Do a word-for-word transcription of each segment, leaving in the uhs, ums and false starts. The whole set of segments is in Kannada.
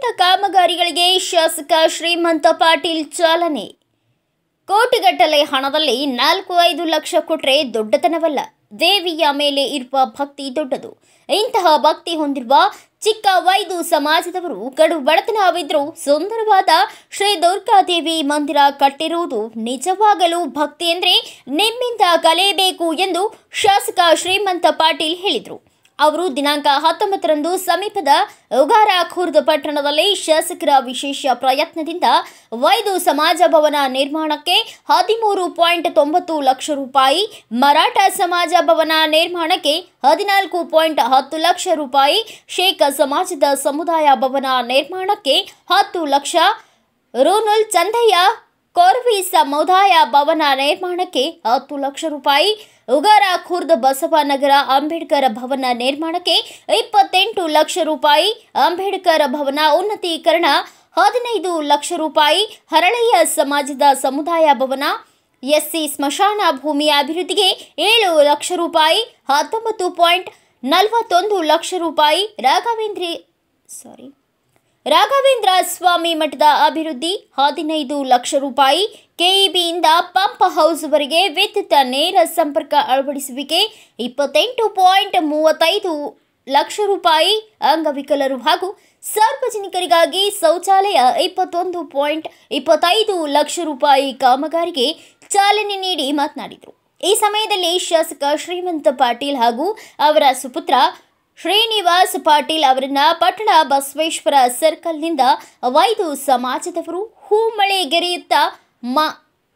ವಿವಿಧ ಕಾಮಗಾರಿಗಳಿಗೆ ಶಾಸಕ ಶ್ರೀಮಂತ ಪಾಟೀಲ್ ಚಾಲನೆ. ಕೋಟಿಗಟ್ಟಲೆ ಹಣದಲ್ಲಿ ನಾಲ್ಕು ಐದು ಲಕ್ಷ ಕೊಟ್ಟರೆ ದೊಡ್ಡತನವಲ್ಲ. ದೇವಿಯ ಮೇಲೆ ಇರುವ ಭಕ್ತಿ ದೊಡ್ಡದು. ಇಂತಹ ಭಕ್ತಿ ಹೊಂದಿರುವ ಚಿಕ್ಕ ವೈದು ಸಮಾಜದವರು ಕಡು ಬಡತನವಿದ್ರೂ ಸುಂದರವಾದ ಶ್ರೀ ದುರ್ಗಾದೇವಿ ಮಂದಿರ ಕಟ್ಟಿರುವುದು ನಿಜವಾಗಲೂ ಭಕ್ತಿ ಎಂದರೆ ನಿಮ್ಮಿಂದ ಕಲಿಯಬೇಕು ಎಂದು ಶಾಸಕ ಶ್ರೀಮಂತ ಪಾಟೀಲ್ ಹೇಳಿದರು. ಅವರು ದಿನಾಂಕ ಹತ್ತೊಂಬತ್ತರಂದು ಸಮೀಪದ ಉಗಾರ ಖುರ್ದ್ ಪಟ್ಟಣದಲ್ಲಿ ಶಾಸಕರ ವಿಶೇಷ ಪ್ರಯತ್ನದಿಂದ ವೈದು ಸಮಾಜ ಭವನ ನಿರ್ಮಾಣಕ್ಕೆ ಹದಿಮೂರು ಪಾಯಿಂಟ್ ತೊಂಬತ್ತು ಲಕ್ಷ ರೂಪಾಯಿ, ಮರಾಠ ಸಮಾಜ ಭವನ ನಿರ್ಮಾಣಕ್ಕೆ ಹದಿನಾಲ್ಕು ಪಾಯಿಂಟ್ ಹತ್ತು ಲಕ್ಷ ರೂಪಾಯಿ, ಶೇಖ ಸಮಾಜದ ಸಮುದಾಯ ಭವನ ನಿರ್ಮಾಣಕ್ಕೆ ಹತ್ತು ಲಕ್ಷ, ರೂನುಲ್ ಚಂದಯ್ಯ ಕೊರ್ವಿ ಸಮುದಾಯ ಭವನ ನಿರ್ಮಾಣಕ್ಕೆ ಹತ್ತು ಲಕ್ಷ ರೂಪಾಯಿ, ಉಗಾರ ಖುರ್ದ್ ಬಸವನಗರ ಅಂಬೇಡ್ಕರ್ ಭವನ ನಿರ್ಮಾಣಕ್ಕೆ ಇಪ್ಪತ್ತೆಂಟು ಲಕ್ಷ ರೂಪಾಯಿ, ಅಂಬೇಡ್ಕರ್ ಭವನ ಉನ್ನತೀಕರಣ ಹದಿನೈದು ಲಕ್ಷ ರೂಪಾಯಿ, ಹರಳೆಯ ಸಮಾಜದ ಸಮುದಾಯ ಭವನ, ಎಸ್ಸಿ ಸ್ಮಶಾನ ಭೂಮಿ ಅಭಿವೃದ್ಧಿಗೆ ಏಳು ಲಕ್ಷ ರೂಪಾಯಿ, ಹತ್ತೊಂಬತ್ತು ಪಾಯಿಂಟ್ ನಲವತ್ತೊಂದು ಲಕ್ಷ ರೂಪಾಯಿ, ರಾಘವೇಂದ್ರ ಸಾರಿ ರಾಘವೇಂದ್ರ ಸ್ವಾಮಿ ಮಠದ ಅಭಿವೃದ್ಧಿ ಹದಿನೈದು ಲಕ್ಷ ರೂಪಾಯಿ, ಕೆಇಬಿಯಿಂದ ಪಂಪ್ ಹೌಸ್ವರೆಗೆ ವಿದ್ಯುತ್ ನೇರ ಸಂಪರ್ಕ ಅಳವಡಿಸುವಿಕೆ ಇಪ್ಪತ್ತೆಂಟು ಪಾಯಿಂಟ್ ಮೂವತ್ತೈದು ಲಕ್ಷ ರೂಪಾಯಿ, ಅಂಗವಿಕಲರು ಹಾಗೂ ಸಾರ್ವಜನಿಕರಿಗಾಗಿ ಶೌಚಾಲಯ ಇಪ್ಪತ್ತೊಂದು ಪಾಯಿಂಟ್ ಇಪ್ಪತ್ತೈದು ಲಕ್ಷ ರೂಪಾಯಿ ಕಾಮಗಾರಿಗೆ ಚಾಲನೆ ನೀಡಿ ಮಾತನಾಡಿದರು. ಈ ಸಮಯದಲ್ಲಿ ಶಾಸಕ ಶ್ರೀಮಂತ ಪಾಟೀಲ್ ಹಾಗೂ ಅವರ ಸುಪುತ್ರ ಶ್ರೀನಿವಾಸ್ ಪಾಟೀಲ್ ಅವರನ್ನ ಪಟ್ಟಣ ಬಸವೇಶ್ವರ ಸರ್ಕಲ್ನಿಂದ ವೈದು ಸಮಾಜದವರು ಹೂಮಳೆಗೆರೆಯುತ್ತಾ ಮಾ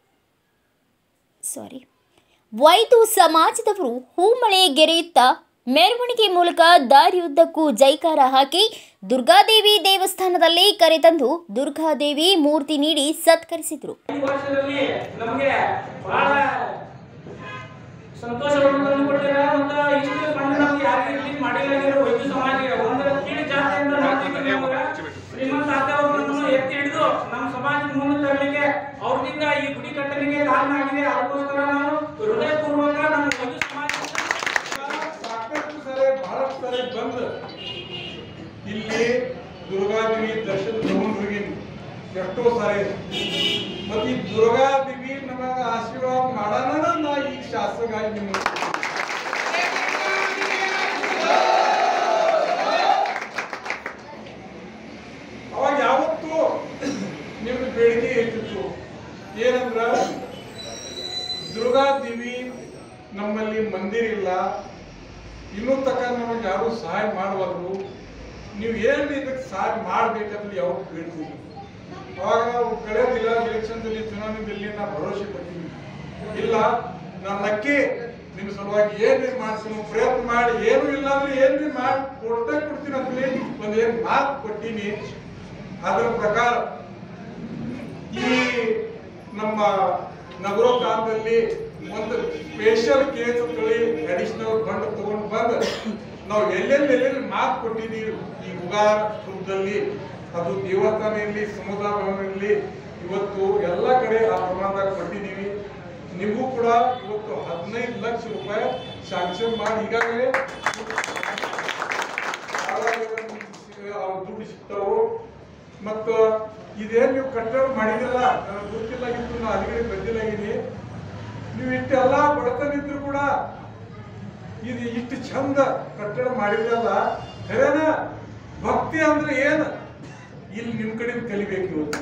ಸಾರಿ ವೈದು ಸಮಾಜದವರು ಹೂಮಳೆಗೆರೆಯುತ್ತಾ ಮೆರವಣಿಗೆ ಮೂಲಕ ದಾರಿಯುದ್ದಕ್ಕೂ ಜೈಕಾರ ಹಾಕಿ ದುರ್ಗಾದೇವಿ ದೇವಸ್ಥಾನದಲ್ಲಿ ಕರೆತಂದು ದುರ್ಗಾದೇವಿ ಮೂರ್ತಿ ನೀಡಿ ಸತ್ಕರಿಸಿದರು. ಸಂತೋಷವನ್ನು ತಂದುಕೊಟ್ಟಿದ್ದಾರೆ. ಒಂದು ಇಷ್ಟು ಫಂಡ್ ನಮಗೆ ಯಾರಿಗೆ ರಿಲೀಸ್ ಮಾಡಿಲ್ಲ ವೈದ್ಯ ಸಮಾಜಕ್ಕೆ ಒಂದು ಕೀಳು ಜಾತಿಯಿಂದ ಮಾಡ್ತಿದ್ದೀವಿ. ಶ್ರೀಮಂತ ಆದವರನ್ನು ಎತ್ತಿ ಹಿಡಿದು ನಮ್ಮ ಸಮಾಜದ ಮುಂದೆ ತರಲಿಕ್ಕೆ ಅವ್ರಿಂದ ಈ ಗುಡಿ ಕಟ್ಟಲಿಕ್ಕೆ ಕಾರಣ ಆಗಿದೆ. ಅದಕ್ಕೋಸ್ಕರ ನಾವು ಹೃದಯಪೂರ್ವಕ ನಮ್ಮ ವೈದ್ಯ ಸಮಾಜ ಸಾಕಷ್ಟು ಸರಿ ಬಹಳಷ್ಟು ಸರಿ ಬಂದು ಇಲ್ಲಿ ದುರ್ಗಾದೇವಿ ದರ್ಶನ ತಗೊಂಡ್ರಿಗೆ ಎಷ್ಟೋ ಸಾರಿ ಮತ್ತು ಈ ದುರ್ಗಾದೇವಿ ನಮಗೆ ಆಶೀರ್ವಾದ ಮಾಡೋಣ ನಾ ಈಗ ಶಾಸಕ ಆಗಿ ನಿಮ್ಗೆ ಅವಾಗ ಯಾವತ್ತೂ ನಿಮ್ಗೆ ಬೇಡಿಕೆ ಇರ್ತಿತ್ತು ಏನಂದ್ರ ದುರ್ಗಾದೇವಿ ನಮ್ಮಲ್ಲಿ ಮಂದಿರ ಇಲ್ಲ, ಇನ್ನೂ ತಕ್ಕ ನಮಗೆ ಯಾರು ಸಹಾಯ ಮಾಡುವಾದ್ರು, ನೀವು ಏನು ಇದಕ್ಕೆ ಸಹಾಯ ಮಾಡ್ಬೇಕಂದ್ರೆ ಯಾವಾಗ ಬೇಡ್ತೀವಿ. ಅವಾಗ ನಾವು ಕಳೆದಿಲ್ಲ ಎಲೆಕ್ಷನ್ದಲ್ಲಿ ಚುನಾವಣೆಯಲ್ಲಿ ನಾವು ಭರವಸೆ ಕೊಡ್ತೀವಿ, ಇಲ್ಲ ನಾನು ನಕ್ಕಿ ನಿಮ್ಮ ಸಲುವಾಗಿ ಏನು ಮಾಡ್ತೀನಿ ಪ್ರಯತ್ನ ಮಾಡಿ, ಏನು ಇಲ್ಲ ಅಂದ್ರೆ ಏನು ಮಾಡಿ ಕೊಡ್ತಾ ಕೊಡ್ತೀನಿ ಅಂತೇಳಿ ಒಂದೇನು ಮಾತು ಕೊಟ್ಟಿನಿ. ಅದರ ಪ್ರಕಾರ ಈ ನಮ್ಮ ನಗರೋತ್ಥಾನದಲ್ಲಿ ಒಂದು ಸ್ಪೆಷಲ್ ಕೇಸ್ ತಳಿ ಅಡಿಷನಲ್ ಫಂಡ್ ತಗೊಂಡು ಬಂದು ನಾವು ಎಲ್ಲೆಲ್ಲಿ ಎಲ್ಲೆಲ್ಲಿ ಮಾತು ಕೊಟ್ಟಿದ್ದೀವಿ ಈ ಉಗಾರ ಖುರ್ದಲ್ಲಿ, ಅದು ದೇವಸ್ಥಾನ ಇರಲಿ ಸಮುದಾಯ ಭವನ ಇರಲಿ, ಇವತ್ತು ಎಲ್ಲ ಕಡೆ ಆ ಪ್ರಮಾಣದಾಗ ಕೊಟ್ಟಿದ್ದೀವಿ. ನೀವು ಕೂಡ ಇವತ್ತು ಹದಿನೈದು ಲಕ್ಷ ರೂಪಾಯಿ ಶಾಂಕ್ಷನ್ ಮಾಡಿ ಈಗಾಗಲೇ ದುಡ್ಡು ಸಿಗ್ತಾವು. ಮತ್ತು ಇದೇನು ನೀವು ಕಟ್ಟಡ ಮಾಡಿದಿಲ್ಲ ನನಗೆ ಗೊತ್ತಿಲ್ಲಾಗಿತ್ತು, ನಾ ಅಲ್ಲಿಗೆ ಬಂದಿಲ್ಲಾಗಿನಿ. ನೀವು ಇಷ್ಟೆಲ್ಲ ಬಡತನ ಇದ್ರು ಕೂಡ ಇದು ಇಷ್ಟು ಚಂದ ಕಟ್ಟಡ ಮಾಡಿದ್ರಲ್ಲ, ಖರೇನ ಭಕ್ತಿ ಅಂದ್ರೆ ಏನು ಇಲ್ಲಿ ನಿಮ್ ಕಡೆ ಕಲಿಬೇಕು. ಇವತ್ತು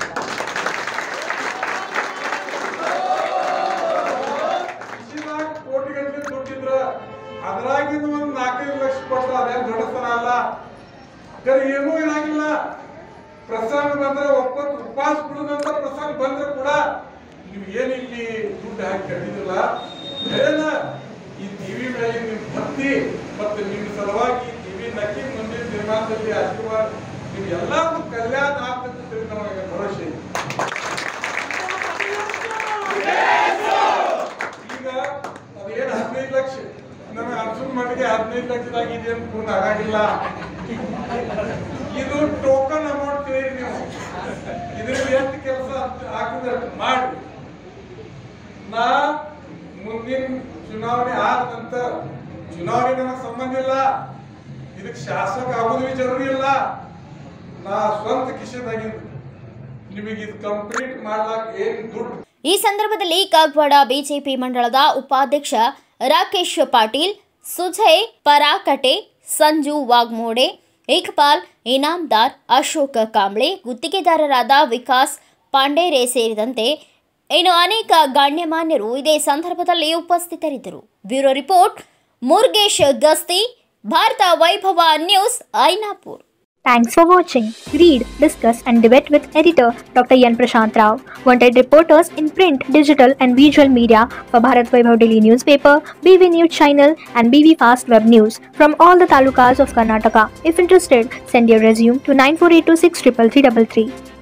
ಕೋಟಿಗಟ್ಟಲೆ ದುಡ್ಡಿದ್ರ ಅದ್ರಾಗಿಂದ ಒಂದು ನಾಲ್ಕೈದು ಲಕ್ಷ ಕೊಟ್ರ ಅದೇನು ದೊಡ್ಡತನ ಅಲ್ಲ. ಏನೂ ಇರಾಗಿಲ್ಲ. ಪ್ರಸಂಗ ಬಂದ್ರೆ ಒಪ್ಪತ್ತು ಉಪವಾಸ ಬಿಡುದಂತ ಪ್ರಸಂಗ ಬಂದ್ರೆ ಕೂಡ ನೀವು ಏನು ಇಲ್ಲಿ ದುಡ್ಡು ಹಾಕಿ ಕಟ್ಟಿದಿಲ್ಲ, ಖರೇನ ಈ ಟಿವಿ ಮೇಲೆ ನಿಮ್ ಭಕ್ತಿ ಮತ್ತು ನಿಮ್ಮ ಸಲುವಾಗಿ ಟಿವಿ ನಕ್ಕಿ ಮುಂದಿನ ನಿರ್ಮಾಣದಲ್ಲಿ ಆಶೀರ್ವಾದ ನೀವು ಎಲ್ಲಾದ್ರೂ ಕಲ್ಯಾಣ ಆಗ್ತದೆ ನಮಗೆ ಭರವಸೆ. ಈಗ ಅದೇನು ಹದಿನೈದು ಲಕ್ಷ ನಮಗೆ ಅನ್ಸುನ್ ಮಟ್ಟಿಗೆ ಹದಿನೈದು ಲಕ್ಷದಾಗ ಇದೇನು ಪೂರ್ಣ ಆಗಾಗಿಲ್ಲ. ಇದು ಟೋಕನ್ ಅಮೌಂಟ್ ತಿಳಿರಿ ನೀವು, ಇದ್ರಲ್ಲಿ ಎಷ್ಟು ಕೆಲಸ ಹಾಕಿದ್ರೆ ಮಾಡಿ. ನಾ ಮುಂದಿನ ಚುನಾವಣೆ ಆದ ನಂತರ ಚುನಾವಣೆ ನಮಗೆ ಸಂಬಂಧ ಇಲ್ಲ, ಇದಕ್ಕೆ ಶಾಸಕ ಆಗೋದು ಜರೂರಿ ಇಲ್ಲ. ನಾ ಸ್ವಂತ ಕಿಶೆದಾಗಿಂದ ನಿಮಗೆ ಇದು ಕಂಪ್ಲೀಟ್ ಮಾಡ್ಲಾಕ ಏನ್ ದುಡ್ಡು. ಈ ಸಂದರ್ಭದಲ್ಲಿ ಕಾಗವಾಡ ಬಿಜೆಪಿ ಮಂಡಳದ ಉಪಾಧ್ಯಕ್ಷ ರಾಕೇಶ್ ಪಾಟೀಲ್, ಸುಜಯ್ ಪರಾಕಟೆ, ಸಂಜು ವಾಗ್ಮೋಡೆ, ಇಕ್ಬಾಲ್ ಇನಾಮ್ದಾರ್, ಅಶೋಕ್ ಕಾಂಬ್ಳೆ, ಗುತ್ತಿಗೆದಾರರಾದ ವಿಕಾಸ್ ಪಾಂಡೇರೆ ಸೇರಿದಂತೆ ಇನ್ನು ಅನೇಕ ಗಣ್ಯಮಾನ್ಯರು ಇದೇ ಸಂದರ್ಭದಲ್ಲಿ ಉಪಸ್ಥಿತರಿದ್ದರು. Bureau report Murugesh Gasti, Bharat Vaibhav news, Ainapur. Thanks for watching. Read, discuss and debate with editor Doctor Yan Prashant Rao. Wanted reporters in print, digital and visual media for Bharat Vaibhav Daily Newspaper, B V News Channel and B V Fast Web News from all the talukas of Karnataka. If interested, send your resume to nine four eight two six three three three three.